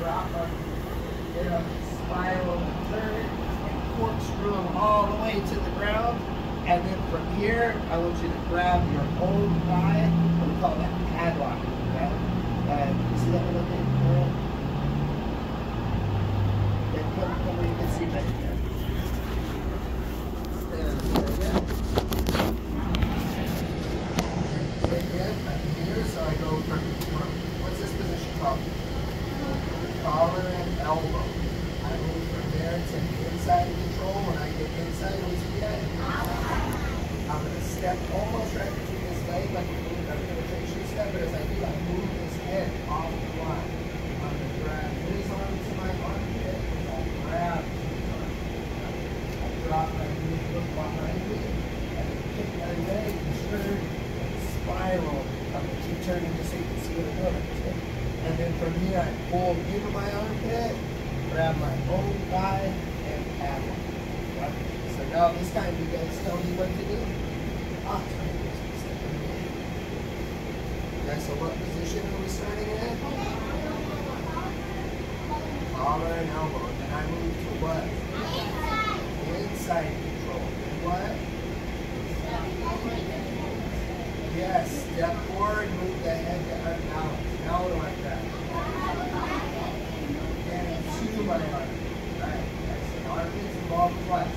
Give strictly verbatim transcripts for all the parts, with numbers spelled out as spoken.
drop them, get them spiral and turn, and corkscrew them all the way to the ground. And then from here, I want you to grab your own thigh. We call that padlock. Okay? And you see that little thing? Then come, come where you can see right here. And again. Again, back here. So I go from, from what's this position called? Collar and elbow. I move from there to the inside control. When I get inside, we see that. I'm going to step almost right between this leg, like a penetration step, but as I do, I move this head off the line. I'm going to grab his arm to my armpit, and I'll grab his arm. I drop my knee, look behind me, and then kick my leg, turn, and spiral. I'm going to keep turning just so you can see what I'm doing. And then from here, I pull into my armpit, grab my own thigh, and paddle. So now this time you guys tell me what to do. Ah, okay, so what position are we starting in? Collar and elbow. And then I move to what? Inside control. And what? Yes, step forward, move the head to unbalance. Now what do I grab? And to my arm. Right. Yes, the armpits involved twice.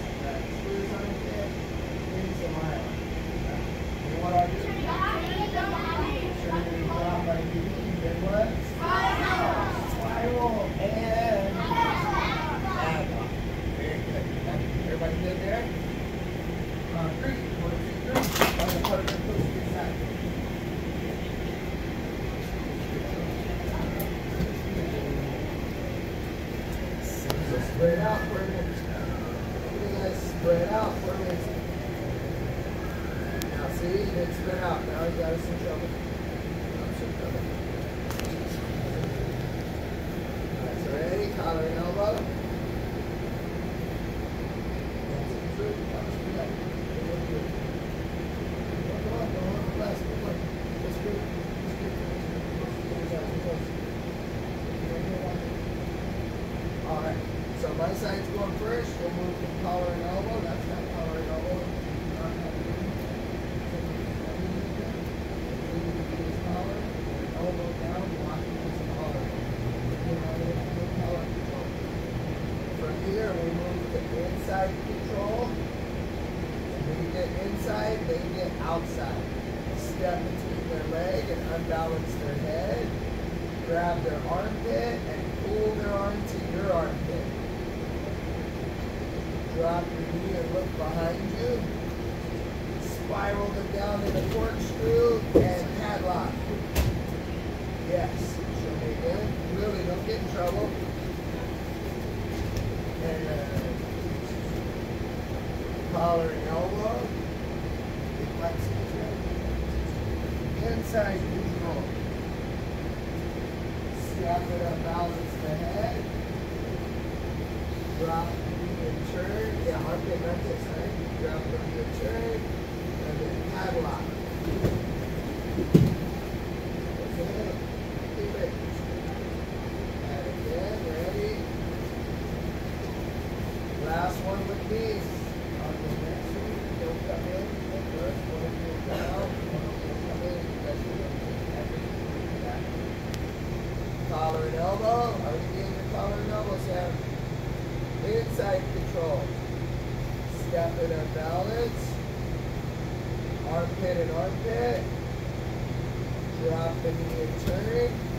What I do? Turn and drop my knee, then what? Spiral and paddle. Very good. Everybody good there? Uh, three. One, two, three. On the partner close to your side. So spread out for a minute. You guys spread out for a minute. See, it's been out. Now you got us in trouble. Some trouble. Alright, so ready? Collar and elbow. Alright, so my side's going first. We'll move from collar and elbow. That's not collar and elbow. Elbow down, blocking his collar. From here, we move to inside control. And when you get inside, they get outside. Step between their leg and unbalance their head. Grab their armpit and pull their arm to your armpit. Drop your knee and look behind you. Spiral them down in a corkscrew and padlock. Yes, show me again. Really, don't get in trouble. And collar and elbow. Inside control. Step it up, balance the head. Drop the knee and turn. Yeah, armpit, armpit, sorry. Drop the knee and turn. And then padlock. Okay. And again, ready? Last one with me. On the next one, don't come in. The first one will go out. One will come in. That's it. Collar and elbow. Are we getting your collar and elbow, Sam? Inside control. Step it up, balance. Armpit and armpit. Drop the knee and turn.